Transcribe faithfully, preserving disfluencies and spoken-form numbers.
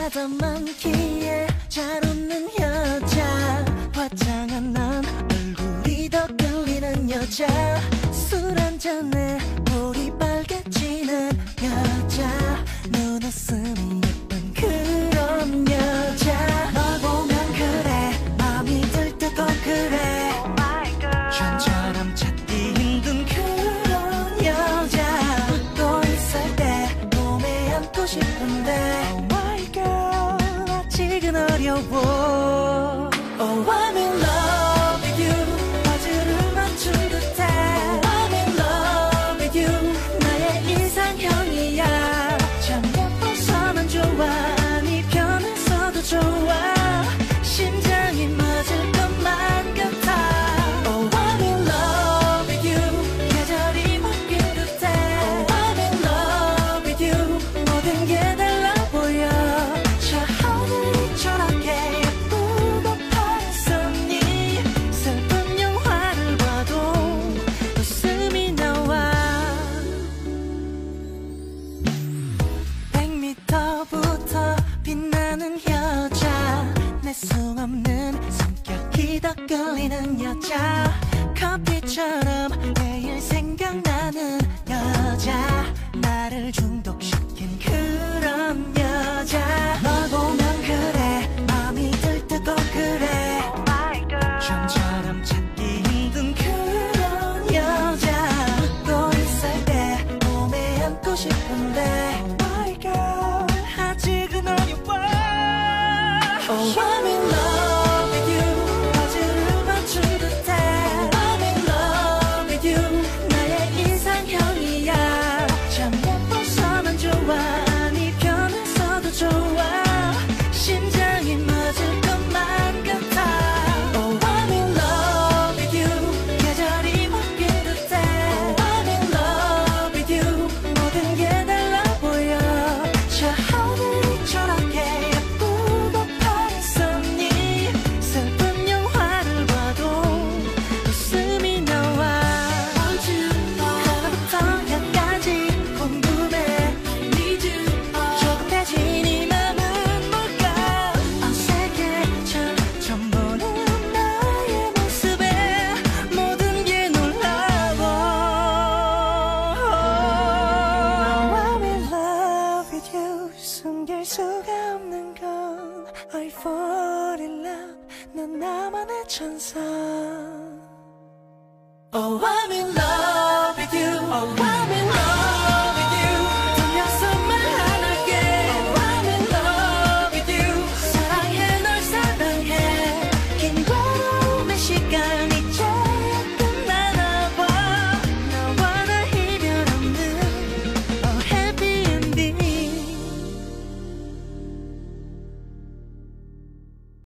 여자도 많기에 잘 웃는 여자, 화장한 넌 얼굴이 더 끌리는 여자, 술 한잔에 볼이 빨개지는 여자, 눈웃음이 예쁜 그런 여자. 널 보면 그래 마음이 들뜨고 그래 전처럼 찾기 힘든 그런 여자. 웃고 있을 때 몸에 안고 싶은데 Oh my girl 아직은 어려워. Oh I'm in love with you 화질을 맞춘 듯해. Oh I'm in love with you 나의 이상형이야. 참 예뻐서는 좋아 아니 변해서도 좋아 심장이 맞을 것만 같아. Oh I'm in love with you 계절이 바뀐 듯해. Oh I'm in love with you 모든 게 달라 보여. 저 하늘이 초록해 예쁘고 파랗으니 슬픈 영화를 봐도 웃음이 나와. 백 미터부터 빛나는 여자, 내숭없는 성격이 더 끌리는 여자, 커피처럼 매일 생각나는 여자, 나를 중독시킨 그런 여자. 널 보면 그래 마음이 들뜨고 그래 좀처럼 찾기 힘든 그런 여자. 웃고 있을 때 몸에 안고 싶은데 Oh my girl 아직은 어려워. Oh I'm in love with you 화질을 맞춘 듯해. I'm in love with you 나의 이상형이야. 참 예뻐서는 좋아 아니 변해서도 좋아 심장이 맞을 것만 같아. Oh I'm in love with you 계절이 바뀐 듯해. Oh I'm in love with you 모든 게 달라 보여. 저 하늘이 초록해 예쁘고 파랗으니 슬픈 영화를 봐도 웃음이 나와. 하나부터 열까지 궁금해 조금 돼진 이 맘은 뭘까. 어색해 처음 보는 나의 모습에 모든 게 놀라워. I'm in love with you 숨길 수가 없는 건 I fall in love 넌 나만의 천사. Oh I'm in